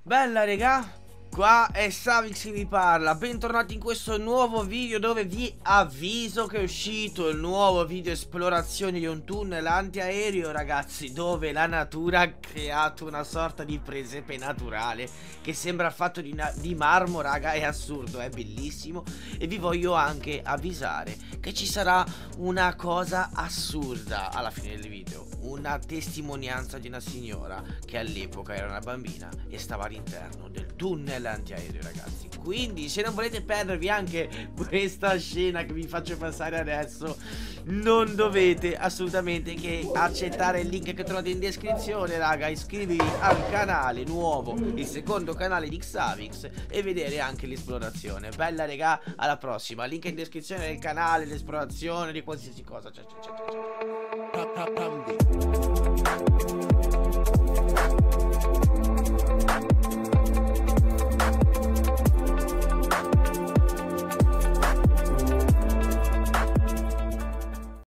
Bella regà, qua è Savix che vi parla. Bentornati in questo nuovo video dove vi avviso che è uscito il nuovo video esplorazione di un tunnel antiaereo, ragazzi, dove la natura ha creato una sorta di presepe naturale che sembra fatto di marmo, raga. È assurdo, è bellissimo. E vi voglio anche avvisare che ci sarà una cosa assurda alla fine del video, una testimonianza di una signora che all'epoca era una bambina e stava all'interno del tunnel antiaereo, ragazzi. Quindi se non volete perdervi anche questa scena che vi faccio passare adesso, non dovete assolutamente che accettare il link che trovate in descrizione, raga. Iscrivetevi al canale nuovo, il secondo canale di Xavix, e vedere anche l'esplorazione. Bella regà, alla prossima. Link in descrizione del canale, l'esplorazione, di qualsiasi cosa. Ciao ciao ciao ciao.